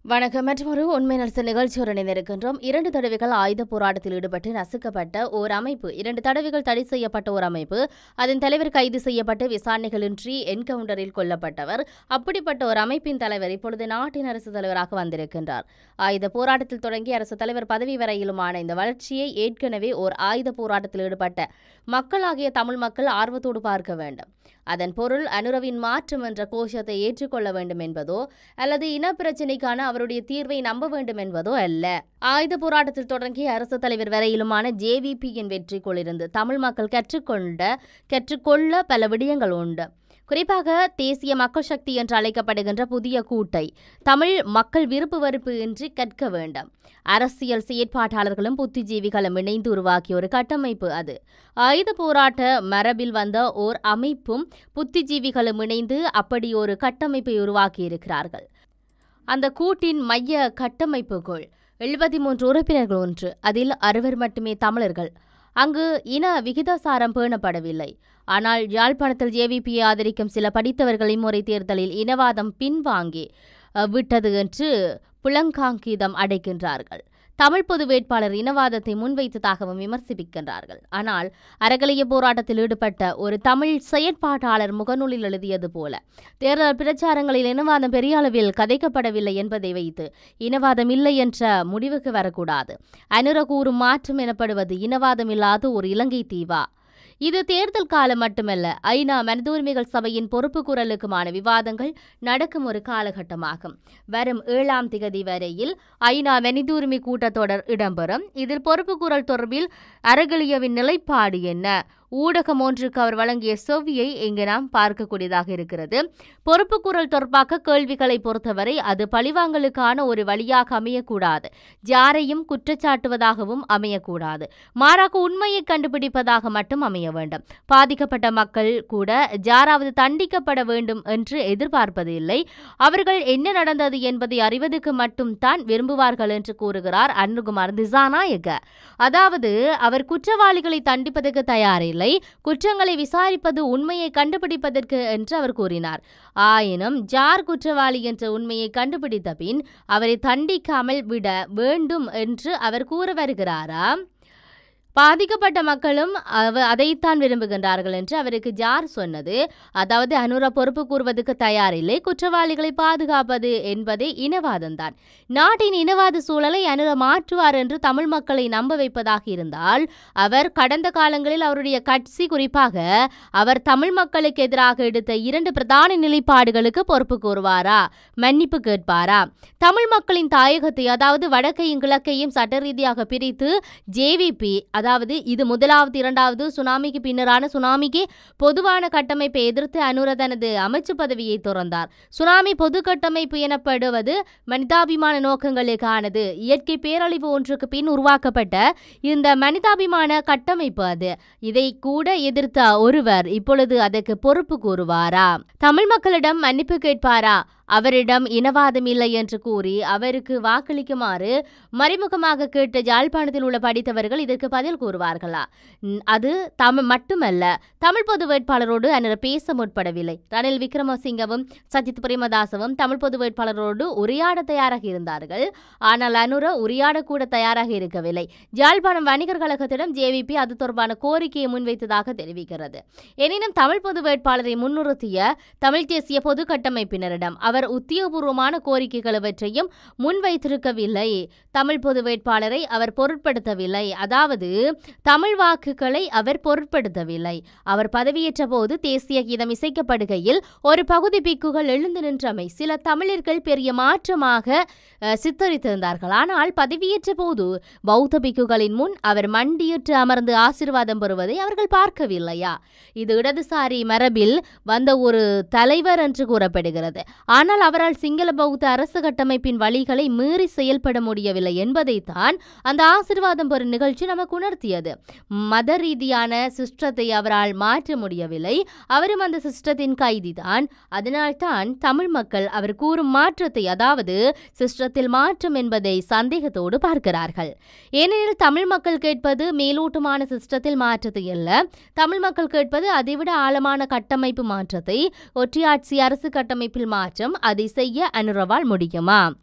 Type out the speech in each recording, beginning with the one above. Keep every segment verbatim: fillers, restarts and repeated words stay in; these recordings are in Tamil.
வணக்கம். மற்றொரு உண்மை நலச நிகழ்ச்சியுடன் இணைந்திருக்கின்றோம். இரண்டு தடவைகள் ஆயுத போராட்டத்தில் ஈடுபட்டு நசுக்கப்பட்ட ஓர் அமைப்பு, இரண்டு தடவைகள் தடை செய்யப்பட்ட ஒரு அமைப்பு, அதன் தலைவர் கைது செய்யப்பட்டு விசாரணைகளின்றி என்கவுண்டரில் கொல்லப்பட்டவர். அப்படிப்பட்ட ஒரு அமைப்பின் தலைவர் இப்பொழுது நாட்டின் அரசு தலைவராக வந்திருக்கின்றார். ஆயுத போராட்டத்தில் தொடங்கி அரசு தலைவர் பதவி வரையிலுமான இந்த வளர்ச்சியை ஏற்கனவே ஓர் ஆயுத போராட்டத்தில் ஈடுபட்ட மக்களாகிய தமிழ் மக்கள் ஆர்வத்தோடு பார்க்க வேண்டும். அதன் பொருள் அனுரவின் மாற்றம் என்ற கோஷத்தை ஏற்றுக்கொள்ள வேண்டும் என்பதோ அல்லது இனப்பிரச்சினைக்கான அவருடைய தீர்வை நம்ப வேண்டும் என்பதோ அல்ல. ஆயுத போராட்டத்தில் தொடங்கிய அரசு தலைவர் வரையிலுமான ஜேவிபியின் வெற்றிக்குள்ளிருந்து தமிழ் மக்கள் கற்றுக்கொண்ட கற்றுக்கொள்ள பல விடயங்கள் உண்டு. குறிப்பாக தேசிய மக்கள் சக்தி என்று அழைக்கப்படுகின்ற புதிய கூட்டை தமிழ் மக்கள் விருப்பு வெறுப்பு இன்றி கற்க வேண்டும். அரசியல் செயற்பாட்டாளர்களும் புத்திஜீவிகளும் இணைந்து உருவாக்கிய ஒரு கட்டமைப்பு அது. ஆயுத போராட்ட மரபில் வந்த ஓர் அமைப்பும் புத்திஜீவிகளும் இணைந்து அப்படி ஒரு கட்டமைப்பை உருவாக்கியிருக்கிறார்கள். அந்த கூட்டின் மைய கட்டமைப்புக்குள் எழுபத்தி மூன்று உறுப்பினர்கள் ஒன்று. அதில் அறுவர் மட்டுமே தமிழர்கள். அங்கு இன விகிதாசாரம் பேணப்படவில்லை. ஆனால் யாழ்ப்பாணத்தில் ஜேவிபியை ஆதரிக்கும் சில படித்தவர்கள் இம்முறை தேர்தலில் இனவாதம் பின்வாங்கி விட்டது என்று புலங்காங்கீதம் அடைக்கின்றார்கள். தமிழ் பொது வேட்பாளர் இனவாதத்தை முன்வைத்ததாகவும் விமர்சிக்கின்றார்கள். ஆனால் அறகலைய போராட்டத்தில் ஈடுபட்ட ஒரு தமிழ் செயற்பாட்டாளர் முகநூலில் எழுதியது போல தேர்தல் பிரச்சாரங்களில் இனவாதம் பெரிய அளவில் கதைக்கப்படவில்லை என்பதை வைத்து இனவாதம் இல்லை என்ற முடிவுக்கு வரக்கூடாது. அனுர கூறும் மாற்றம் எனப்படுவது இனவாதம் இல்லாத ஒரு இலங்கை தீவா? இது தேர்தல் காலம் மட்டுமல்ல, ஐநா மனித உரிமைகள் சபையின் பொறுப்பு குரலுக்குமான விவாதங்கள் நடக்கும் ஒரு காலகட்டமாகும். வரும் ஏழாம் திகதி வரையில் ஐநா மனித உரிமை கூட்டத்தொடர் இடம்பெறும். இதில் பொறுப்பு குரல் தொடர்பில் அறகலியவின் நிலைப்பாடு என்ன? ஊடகம் ஒன்றுக்கு அவர் வழங்கிய செவ்வியை இங்கு நாம் பார்க்கக்கூடியதாக இருக்கிறது. பொறுப்பு குரல் தொடர்பாக கேள்விகளை பொறுத்தவரை அது பழிவாங்கலுக்கான ஒரு வழியாக அமையக்கூடாது, யாரையும் குற்றச்சாட்டுவதாகவும் அமையக்கூடாது. மாறாக உண்மையை கண்டுபிடிப்பதாக மட்டும் அமைய வேண்டும். பாதிக்கப்பட்ட மக்கள் கூட யாராவது தண்டிக்கப்பட வேண்டும் என்று எதிர்பார்ப்பது இல்லை. அவர்கள் என்ன நடந்தது என்பதை அறிவதற்கு மட்டும் தான் விரும்புவார்கள் என்று கூறுகிறார் அனுகுமார் திசாநாயக்க. அதாவது அவர் குற்றவாளிகளை தண்டிப்பதற்கு தயாரில்லை, குற்றங்களை விசாரிப்பது உண்மையை கண்டுபிடிப்பதற்கு என்று அவர் கூறினார். ஆயினும் ஜார் குற்றவாளி என்ற உண்மையை கண்டுபிடித்த பின் அவரை தண்டிக்காமல் விட வேண்டும் என்று அவர் கூற வருகிறாரா? பாதிக்கப்பட்ட மக்களும் அவ அதைத்தான் விரும்புகின்றார்கள் என்று அவருக்கு ஜார் சொன்னது. அதாவது அனுர பொறுப்பு கூறுவதற்கு தயாரில்லை, குற்றவாளிகளை பாதுகாப்பது என்பதே இனவாதம்தான். நாட்டின் இனவாத சூழலை அனுர மாற்றுவார் என்று தமிழ் மக்களை நம்ப வைப்பதாக இருந்தால் அவர் கடந்த காலங்களில் அவருடைய கட்சி, குறிப்பாக அவர் தமிழ் மக்களுக்கு எதிராக எடுத்த இரண்டு பிரதான நிலைப்பாடுகளுக்கு பொறுப்பு கூறுவாரா, மன்னிப்பு கேட்பாரா? தமிழ் மக்களின் தாயகத்தை, அதாவது வடக்கையும் கிழக்கையும் சட்ட ரீதியாக பிரித்து ஜேவிபி, அதாவது இது முதலாவது இரண்டாவது சுனாமிக்கு பின்னரான சுனாமிக்கு பொதுவான கட்டமைப்பை எதிர்த்து அனுர தனது அமைச்சு பதவியை துறந்தார். சுனாமி பொது கட்டமைப்பு எனப்படுவது மனிதாபிமான நோக்கங்களுக்கானது. இயற்கை பேரழிவு ஒன்றுக்கு பின் உருவாக்கப்பட்ட இந்த மனிதாபிமான கட்டமைப்பு அது. இதை கூட எதிர்த்த ஒருவர் இப்பொழுது அதற்கு பொறுப்பு கூறுவாரா? தமிழ் மக்களிடம் மன்னிப்பு கேட்பாரா? அவரிடம் இனவாதம் இல்லை என்று கூறி அவருக்கு வாக்களிக்குமாறு மறைமுகமாக கேட்ட யாழ்ப்பாணத்தில் உள்ள படித்தவர்கள் இதற்கு பதில் கூறுவார்களா? அது தமிழ் மட்டுமல்ல, தமிழ் பொது வேட்பாளரோடு அனுர பேச முற்படவில்லை. ரணில் விக்ரமசிங்கவும் சஜித் பிரேமதாசவும் தமிழ் பொது வேட்பாளரோடு உரையாட தயாராக இருந்தார்கள். ஆனால் அனுர உரையாடக்கூட தயாராக இருக்கவில்லை. யாழ்ப்பாணம் வணிகர் கழகத்திடம் ஜேவிபி அது தொடர்பான கோரிக்கையை முன்வைத்ததாக தெரிவிக்கிறது. எனினும் தமிழ் பொது வேட்பாளரை முன்னிறுத்திய தமிழ் தேசிய பொது கட்டமைப்பினரிடம் அவர் உத்தியோகபூர்வமான கோரிக்கைகள் அவற்றையும் முன்வைத்திருக்கவில்லை. தமிழ் பொது வேட்பாளரை அவர் பொருட்படுத்தவில்லை. அதாவது தமிழ் வாக்குகளை அவர் பொருட்படுத்தவில்லை. அவர் பதவியேற்ற போது தேசிய கீதம் இசைக்கப்படுகையில் ஒரு பகுதி பிக்குகள் எழுந்து நின்றமை சில தமிழர்கள் பெரிய மாற்றமாக சித்தரித்திருந்தார்கள். ஆனால் பதவியேற்ற போது பௌத்த பிக்குகளின் முன் அவர் மண்டியிட்டு அமர்ந்து ஆசீர்வாதம் பெறுவதை அவர்கள் பார்க்கவில்லையா? இது இடதுசாரி மரபில் வந்த ஒரு தலைவர் என்று கூறப்படுகிறது. ஆனால் அவரால் சிங்கள பௌத்த அரசு கட்டமைப்பின் வழிகளை மீறி செயல்பட முடியவில்லை என்பதைத்தான் அந்த ஆசீர்வாதம் பெறும் நிகழ்ச்சி நமக்கு உணர்த்தியது. மத ரீதியான சிஸ்டத்தை அவரால் மாற்ற முடியவில்லை. அவரும் அந்த சிஸ்டத்தின் கைதிதான். அதனால்தான் தமிழ் மக்கள் அவர் கூறும் மாற்றத்தை, அதாவது சிஸ்டத்தில் மாற்றம் என்பதை சந்தேகத்தோடு பார்க்கிறார்கள். ஏனெனில் தமிழ் மக்கள் கேட்பது மேலோட்டமான சிஸ்டத்தில் மாற்றத்தை அல்ல. தமிழ் மக்கள் கேட்பது அதைவிட ஆழமான கட்டமைப்பு மாற்றத்தை. ஒற்றையாட்சி அரசு கட்டமைப்பில் மாற்றம், அதை செய்ய அனுரவால் முடியுமா?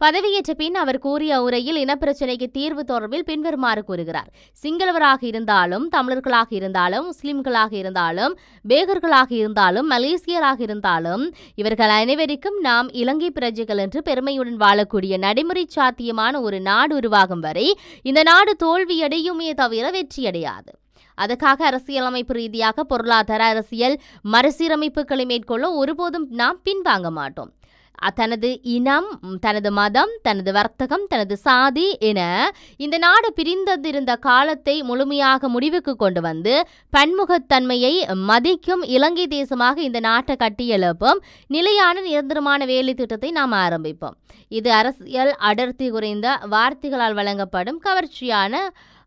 பதவியேற்ற பின் அவர் கூறிய உரையில் இனப்பிரச்சினைக்கு தீர்வு தொடர்பில் பின்வருமாறு கூறுகிறார். சிங்களவராக இருந்தாலும், தமிழர்களாக இருந்தாலும், முஸ்லிம்களாக இருந்தாலும், பேகர்களாக இருந்தாலும், மலேசியராக இருந்தாலும் இவர்கள் அனைவருக்கும் நாம் இலங்கை பிரஜைகள் என்று பெருமையுடன் வாழக்கூடிய நடைமுறை சாத்தியமான ஒரு நாடு உருவாகும் வரை இந்த நாடு தோல்வியடையுமே தவிர வெற்றியடையாது. அதற்காக அரசியலமைப்பு ரீதியாக பொருளாதார அரசியல் மறுசீரமைப்புகளை மேற்கொள்ள ஒருபோதும் நாம் பின்வாங்க மாட்டோம். தனது இனம், தனது மதம், தனது வர்த்தகம், தனது சாதி என இந்த நாடு பிரிந்ததிருந்த காலத்தை முழுமையாக முடிவுக்கு கொண்டு வந்து பன்முகத்தன்மையை மதிக்கும் இலங்கை தேசமாக இந்த நாட்டை கட்டியெழுப்பும் நிலையான நிரந்தரமான வேலை திட்டத்தை நாம் ஆரம்பிப்போம். இது அரசியல் அடர்த்தி குறைந்த வார்த்தைகளால் வழங்கப்படும் கவர்ச்சியான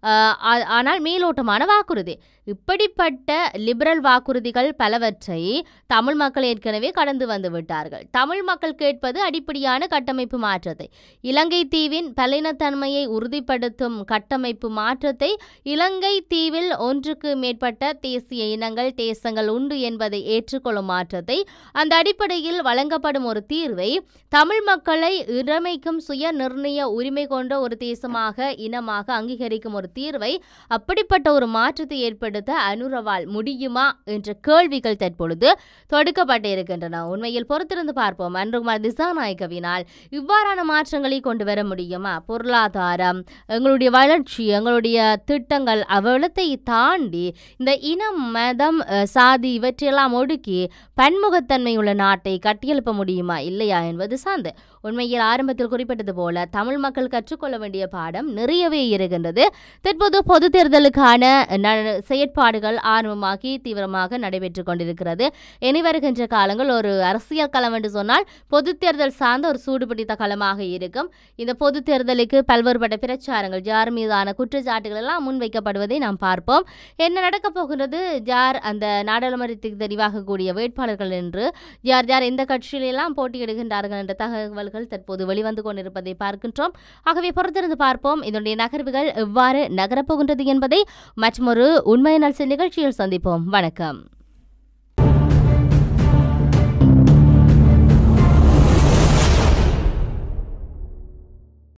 ஆனால் மேலோட்டமான வாக்குறுதி. இப்படிப்பட்ட லிபரல் வாக்குறுதிகள் பலவற்றை தமிழ் மக்கள் ஏற்கனவே கடந்து வந்து விட்டார்கள். தமிழ் மக்கள் கேட்பது அடிப்படையான கட்டமைப்பு மாற்றத்தை, இலங்கை தீவின் பல்லினத்தன்மையை உறுதிப்படுத்தும் கட்டமைப்பு மாற்றத்தை, இலங்கை தீவில் ஒன்றுக்கு மேற்பட்ட தேசிய இனங்கள் தேசங்கள் உண்டு என்பதை ஏற்றுக்கொள்ளும் மாற்றத்தை, அந்த அடிப்படையில் வழங்கப்படும் ஒரு தீர்வை, தமிழ் மக்களை இறைமைக்கும் சுய நிர்ணய உரிமை கொண்ட ஒரு தேசமாக இனமாக அங்கீகரிக்கும் ஒரு தீர்வை, அப்படிப்பட்ட ஒரு மாற்றத்தை ஏற்படுத்த அனுரவால் முடியுமா என்ற கேள்விகள் தற்பொழுது தொடுக்கப்பட்டு இருக்கின்றன. உண்மையில் பொறுத்திருந்து பார்ப்போம். அன்றுகுமார் திசாநாயக்கவினால் இவ்வாறான மாற்றங்களை கொண்டு வர முடியுமா? பொருளாதாரம், எங்களுடைய வளர்ச்சி, எங்களுடைய திட்டங்கள் அவ்வளத்தை தாண்டி இந்த இனம், மதம், சாதி இவற்றையெல்லாம் ஒடுக்கி பன்முகத்தன்மையுள்ள நாட்டை கட்டியெழுப்ப முடியுமா இல்லையா என்பது சார்ந்து உண்மையில் ஆரம்பத்தில் குறிப்பிட்டது போல தமிழ் மக்கள் கற்றுக்கொள்ள வேண்டிய பாடம் நிறையவே இருக்கின்றது. தற்போது பொது தேர்தலுக்கான செயற்பாடுகள் ஆரம்பமாகி தீவிரமாக நடைபெற்றுக் கொண்டிருக்கிறது. இனி வருகின்ற காலங்கள் ஒரு அரசியல் களம் என்று சொன்னால் பொது தேர்தல் சார்ந்த ஒரு சூடுபிடித்த களமாக இருக்கும். இந்த பொது தேர்தலுக்கு பல்வேறுபட்ட பிரச்சாரங்கள், யார் மீதான குற்றச்சாட்டுகள் எல்லாம் முன்வைக்கப்படுவதை நாம் பார்ப்போம். என்ன நடக்கப் போகிறது, யார் அந்த நாடாளுமன்றத்துக்கு தெரிவாகக்கூடிய வேட்பாளர்கள் என்று, யார் யார் எந்த கட்சியிலெல்லாம் போட்டியிடுகின்றார்கள் என்ற தகவல்கள் தற்போது வெளிவந்து கொண்டிருப்பதை பார்க்கின்றோம். ஆகவே பொறுத்திருந்து பார்ப்போம் இதனுடைய நகர்வுகள் எவ்வாறு நகரப்போகின்றது என்பதை மற்றொரு உண்மை நல்ச நிகழ்ச்சியில் சந்திப்போம். வணக்கம்.